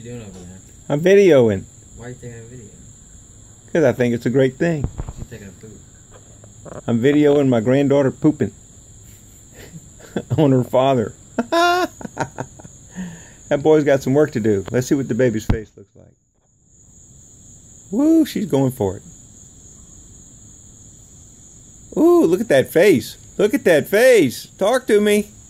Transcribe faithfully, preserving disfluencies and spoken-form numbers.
you doing over there? I'm videoing. Why are you taking a video? Because I think it's a great thing. She's taking a poop. I'm videoing my granddaughter pooping on her father. That boy's got some work to do. Let's see what the baby's face looks like. Woo, she's going for it. Ooh, look at that face. Look at that face. Talk to me.